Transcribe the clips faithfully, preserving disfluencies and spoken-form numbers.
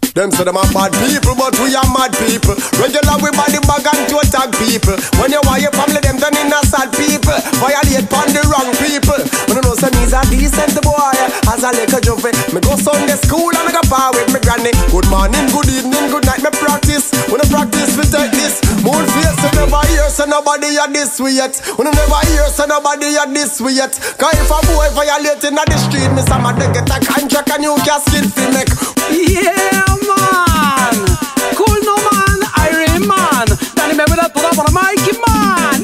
Them say them are bad people, but we are mad people. Regular we body bag and to attack people. When you want your family, them turn in a sad people. Violate on the wrong people. When you know some is a decent boy. As a little juvie, me go Sunday school and me go bar with me granny. Good morning, good evening, good night, me practice. When I practice, we take this. Moon face, you never hear, so nobody are this way yet. When you never hear, so nobody are this way yet. Cause if a boy violate in the street, me some of them get a contract and you casket fi make. Yeah, man. Cool no man, Iron man. Danny me with that put up on a Mikey man.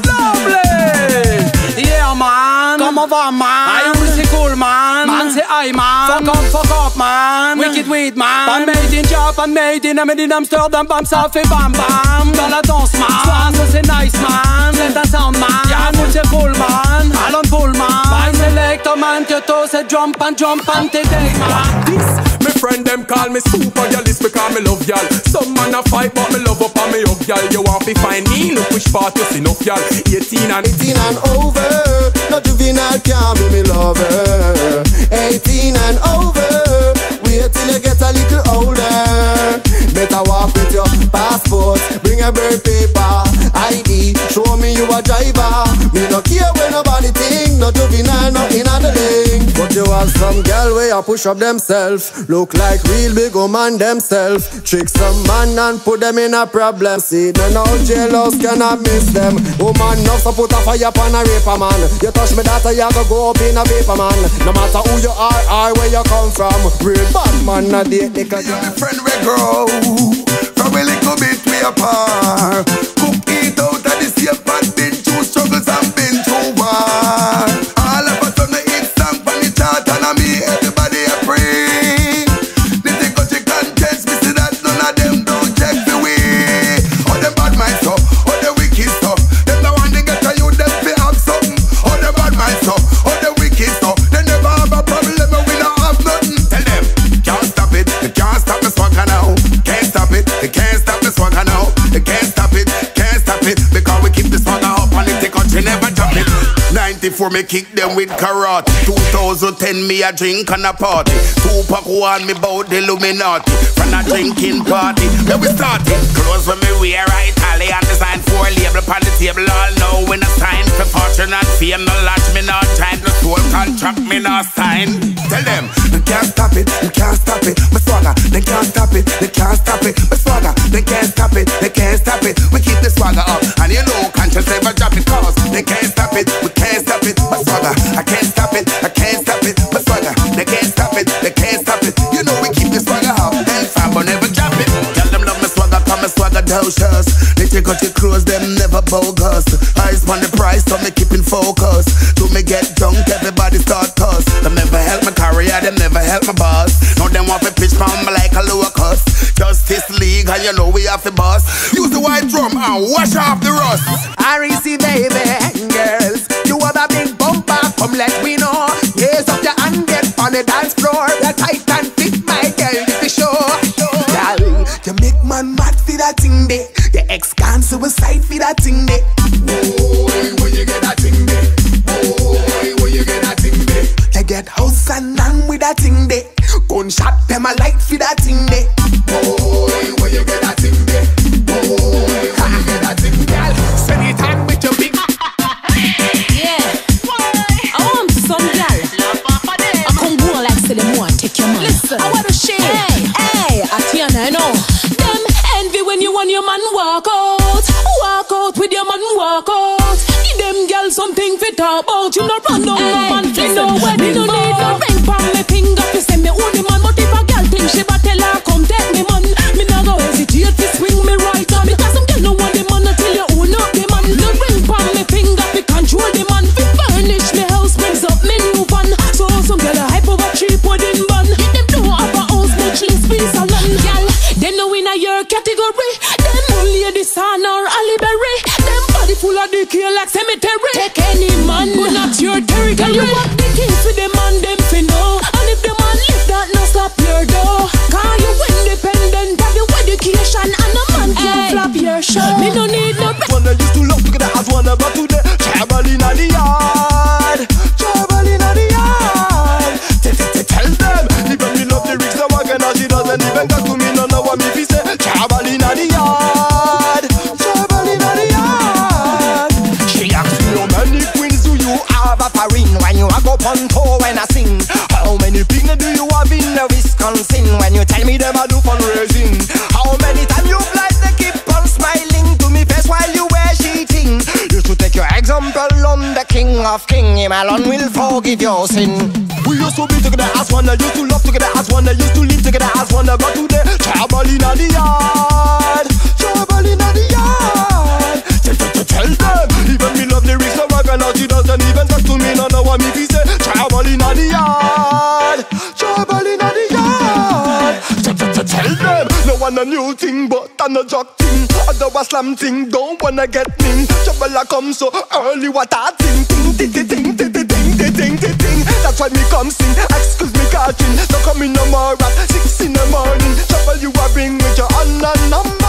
Lovely. Yeah, man. Come over, man. I will say cool, man. Man say I, man. Fuck up, fuck up, man. Wicked weed, man. Pan made in Japan, made in Made in Amsterdam. Bam, ça fait bam, bam. Dans la danse, man. Swagg, ça c'est nice, man. C'est un sound, man. Yeah, nous c'est cool, man. Allons cool, man. By selector, man. Que to c'est jump and jump and te day, man. This, me friend them call me super y'all because me love y'all. Some man a fight but me love up and me up y'all. You want to find me, look which part you see enough y'all. Eighteen and eighteen and over. No juvenile can be me lover. Eighteen and over. Wait till you get a little older. Better walk with your passport. Bring a birth paper, I D. Show me you a driver. Me no care when nobody think. No juvenile, nothing on the link. But you have some girl where you push up themselves. Look like real big woman themselves. Trick some man and put them in a problem. See, no no jealous cannot miss them. Woman enough to put a fire upon a raper man. You touch me that you go go up in a vapor man. No matter who you are or where you come from. Real bad man a date they can. You're the friend we grow. From a little bit we apart. Cook it out of the same pot. Been through struggles and been through war. All of us on the hit song from the chart and I me everybody a free. They think got your Konshens, me see that none of them don't check the way. All them bad minds up, all the wicked stuff. Them the one they get to you, them they have something. All the bad minds up, all the wicked stuff. They never have a problem, we don't have nothing. Tell them, can't stop it, they can't stop me Swagg now. Can't stop it, they can't stop me Swagg now. They can't stop it, can't stop it. Because we keep the Swagg up and if the country never drop it. Ninety-four me kick them with karate. Two thousand ten me a drink and a party. Tupac warn me about the Illuminati. From a drinking party, where we started. Clothes when me wear Italian design. Four label upon the table. All know when I sign for fortune and fame. No lodge me not trying to soul contract me not sign. Tell them, they can't stop it, they can't stop it. My Swagg, they can't stop it, they can't stop it. My Swagg, they can't stop it, they can't stop it. We keep the Swagg up, and you know Konshens never drop it. Cause they can't stop it, we can't stop it. My Swagg, I can't stop it, I can't stop it. My Swagg, they can't stop it, they can't stop it. You know we keep the Swagg up, and Fambo never drop it. Tell them love my Swagg, come my Swagg docious. They take out your clothes, them never bogus. Eyes on the price, so me keeping focus. Do me get drunk, everybody start cuss. Them never help my career, them never help my boss. Now them want to pitch from me like a locust. Justice League, and you know we have the boss. Use the white drum and wash off the rust. R E C baby, girls, you have a big bumper, come let me know. Raise up your hand, get on the dance floor. The tight and fit, my girl, if you show. Girl, you make man mad for that thing day. Your ex can't suicide for that thing day. Boy, where you get that thing day? Boy, where you get that thing day? You get house and none with that thing day. Gunshot them a light for that thing day. Boy, where you get that thing day? Boy, where you get that thing, girl? Spend it on with your big. Yeah, I want some girl. I come go like say them want take your man. Listen, I want to share. Hey, hey, a Tiana, I know. Them envy when you want your man walk out. Walk out with your man walk out. Give them girl something fit talk about. You no run down no man, you know where they don't need no ring from me finger. You say me own the man, but if a girl think she better tell her come take me man. Me nah go hesitate to swing me right on. Because some girl no want the man until you own up the man. No ring from me finger, fi control the man. Fi furnish me house, brings up me new van. So some girl a hype over cheap wedding bun. Them don't have a house, much less piece of land, girl. They know in a your category. Them only a Sun or Aliberry. Them body full of decay like cemetery. Take any man, but not your territory. You want the things with them man, them fi know. And if the man lift that, no stop your door. Cause you independent, have your education, and a man can't flop your show. Me no need no. When I used to love together as one, but today travel in the yard, travel in the yard. Tell them, even me love the rigs, the wagon, and she doesn't even got to me, no no. sin when you tell me them I do fundraising. How many times you like to keep on smiling to me face while you wear cheating? You should take your example on the king of king. Him alone will forgive your sin. We used to be together as one, used to love together as one, used to live together as one, but today trouble in the yard, trouble in the yard. Tell, tell, tell them, even me love lyrics, no rock and she doesn't even talk to me. No, no, what me be say, trouble in the yard, trouble in the yard. Tell, tell, tell, tell them, no one a new thing, but I'm a jock thing. Other was slam thing, don't wanna get me. Trouble a come so early, what I think, ting, ting, ting, ting, ting, ting, ting, ting, ting. That's why me come sing, excuse me catching. Don't come in no more at six in the morning. Trouble you a bring with your honor number.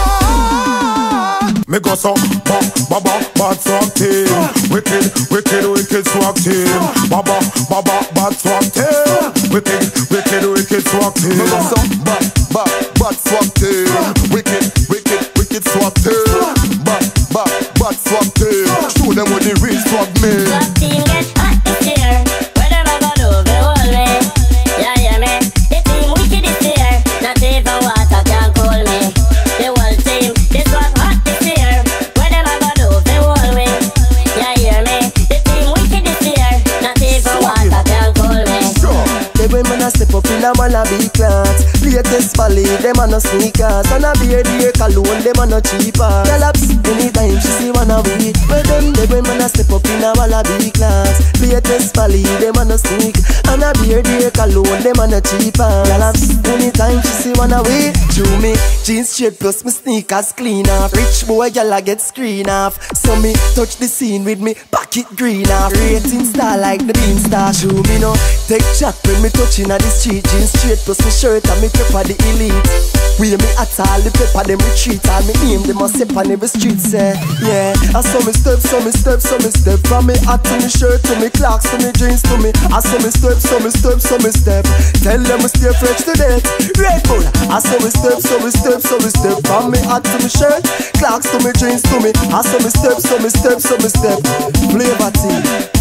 Me go so, ba, ba, ba, bad swag team. Wicked, wicked, wicked swag team. Ba, ba, ba, ba, bad swag team. Wicked, wicked, wicked swag team. Me go so, ba, ba, bad swag team. Wicked, wicked, wicked swag team. Ba, ba, bad swag team. Show them what the real swag mean. Swag team get hot this year. Where them a go do, they hold me. Yeah, yeah, me. The team wicked this year. Not even water can cool me. The whole team, this was hot this year. Where them a go do, they hold me. Yeah, yeah, me. The team wicked this year. Not even water can cool me. The women a step up in a Malabi class. Latest valley, them a no sneakers. And a beer, the cologne, them a no cheaper. Galaps, anytime she see one of we. Where them, the women a step up in a Malabi class. Latest valley, them a no sneak. And a beer, the cologne, them a no cheaper. Galaps, anytime she see one of we. Chew me, jeans straight plus my sneakers clean off. Rich boy, gyal a get screen off. So me touch the scene with me pocket green off. Rating star like the bean star. Chew me no, take chat when me touching at the street. Jeans straight plus my shirt and me pepper the elite. We me at all the pepper them retreat. All me name them a step on every street say. Yeah, I saw me step, saw me step, saw me step. From me hat to me shirt to me clocks to me jeans to me. I saw me step, saw me step, saw me step. Tell them we stay fresh to death. Red Bull. I saw me step, saw me step, saw me step. From me hat to me shirt, clocks to me jeans to me. I saw me step, saw me step, saw me step. Flavor team.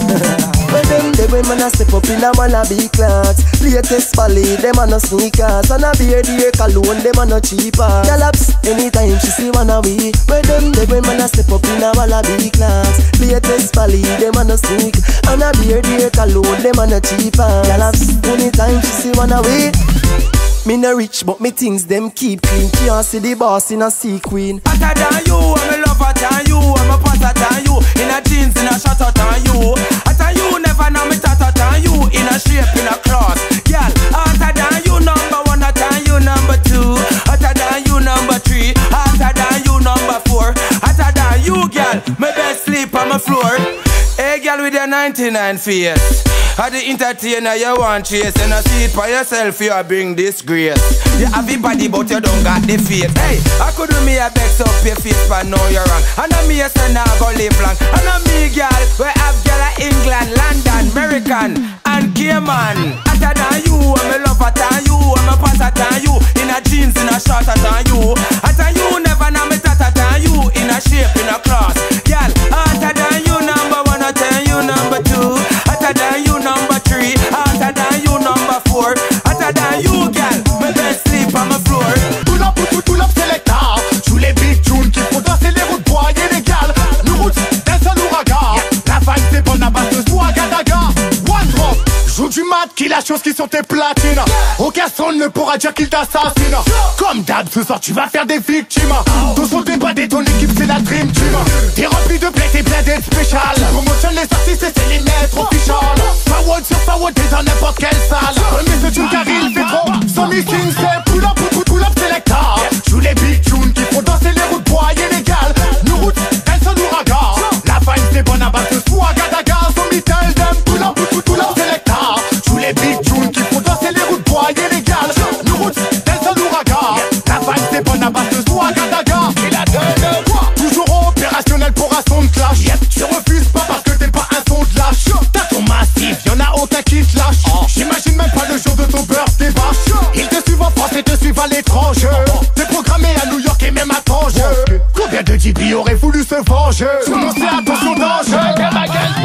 When them the women a step up in a Malabi class. Latest valley, them a no sneakers. And a beer, the cologne, them a no cheaper. Galaps, anytime she see one of we. When them the women a step up in a Malabi class. Latest valley, them a no sneak. And a beer, the cologne, them a no cheaper. Galaps, anytime she see one of we. Me no rich, but me things them keep clean. Can't see the boss in a sequin. Hotter than you, I'm a lover than you, I'm a passer than you. In a jeans, in a shot than you. Hotter you, never know me tatter than you. In a shape, in a class, girl. Hotter than you, number one, hotter than you, number two. Hotter than you, number three. Hotter than you, number four. Hotter than you, girl. My bed sleep on my floor. Hey, girl with your ninety-nine face. At the entertainer you want chase. And I see it for yourself, you bring disgrace. You have a body but you don't got the face. Hey, I could do me a vex up your face but know you're wrong. And I me a say now go live long. And I me girl, we have girl in England, London, American and Cayman. Hotter than you, I'm a lover than you, I'm a passer than you. In a jeans, in a shorter than you. Hotter you, never know me tatter than you. In a shape, in a class, girl. Hotter than you, number one, hotter than you, number two. Hotter than you, number three, hotter than you, number four, hotter than you, girl. My best sleep on my floor. Pull up, pull up, pull up, selecta. Sous les big tunes qui font danser les routes bois et les gales. Nous routes d'un seul ouragan. La vibe c'est bonne à base de Swagg à daga. One drop, joue du mat qui la chose qui sont tes platines. Aucun son ne pourra dire qu'il t'assassine. Comme d'hab, ce soir tu vas faire des victimes. Ton son débadé, ton équipe c'est la dream team. T'es rempli de blé, t'es blindé de spécial. Promotion les artistes et c'est les maîtres officials. Forward sur forward, t'es dans n'importe quelle salle. Mais c'est une carrière, il fait trop. Son mixing c'est pull up, pull up, pull up, selecta. Joue les big tunes qui font danser les routes bois et les gales. Nous routes, elles sont ouragan. La vibe c'est bonne à base de Swagg à daga. So me tell them pull up, pull up, pull up, selecta. Joue les big tunes qui font danser les routes bois et les gales. Nous routes, elles sont ouragan. La vibe c'est bonne à base de Swagg à daga. Et la donne quoi? Toujours opérationnel pour un son de clash. Tu refuses pas parce que t'es pas un son de lâche. T'as ton massif, y'en a aucun qui te lâche. J'imagine même pas le jour de ton birthday bash. Ils te suivent en France et te suivent à l'étranger. T'es programmé à New York et même à Tanger. Combien de G B auraient voulu se venger? Tout le monde sait attention danger. Running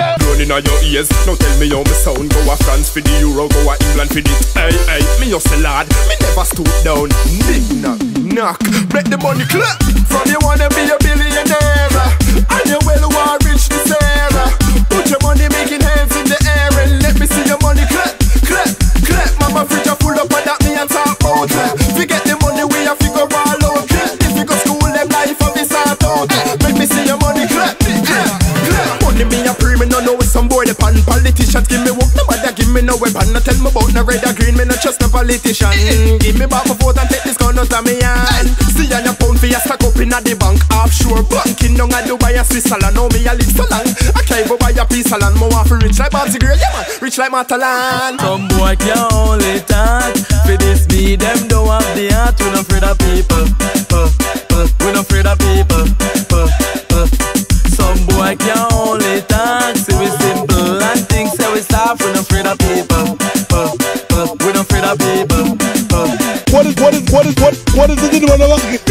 inna your ears. Now tell me how me sound. Go a France for the Euro, go a England for the. Hey hey, me just a lad, me never stoop down. Big knock knock, make the money clap. From you wanna be a billionaire, and you well want rich this era. Put your money making hands in the air and let me see your money clap clap clap. Mama fridge a full up and that me a talk about. Forget the money we a figure all out. If you go school them life of this out out. Make me see your money clap clap clap. Money me a pre, me no know some boy the pan. Politicians give me work, nobody give me no weapon. No tell me about no red or green, me no trust no politician. Give me back my vote and take this gun out of me hand. See on your pound for your stack up in the bank. Offshore banking down a Dubai a Switzerland. Now me a live so long, I can't go buy a piece of land. More want for rich like Bobsy Girl, yeah man, rich like Matalan. Some boy can only talk. For this me, them don't have the heart. We not afraid of people. Uh, uh, we not afraid of people. Uh, uh. Some boy can only talk. See we simple and things say we soft. We not afraid of people. Uh, uh, we not afraid of people. Uh. What is what is what is what what is it in the market?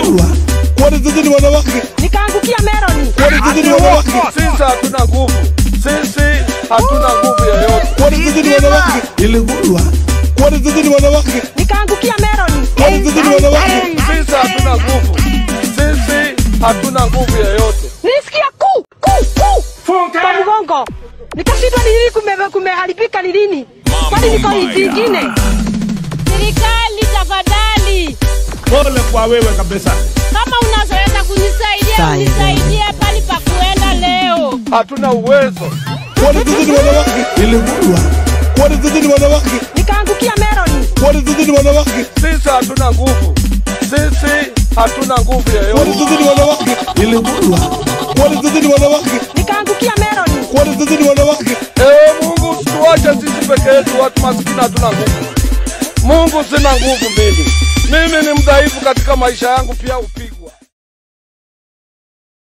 What is it in the market? Nikaangukia meroni. What is it in the market? Sisi hatuna nguvu. Sisi hatuna nguvu yoyote. What is it in the market? What is it in the market? Nikaangukia meroni. What is it in the market? Sisi hatuna nguvu. Sisi hatuna nguvu yoyote. Nisikia ku ku ku. Funga. Kwa mgongo. Nikashindwa ni nini kume kumeharibika ni nini? Kwani niko vingine? Serikali tafadhali. Pole kwa wewe kabisa. Kama unaweza kunisaidia, unisaidie pali pa kuenda leo. Hatuna uwezo. What is it in the market? What is it in the market? Nikaangukia meroni. What is it in the market? Sisi hatuna nguvu. Sisi hatuna nguvu yoyote. What is it in the market? What is it in the market? Nikaangukia meroni. What is it in the market? Eh, Mungu usituache sisi peke yetu, watu maskini hatuna nguvu. Mungu sina nguvu mimi. Mimi ni mdhaifu katika maisha yangu pia upige.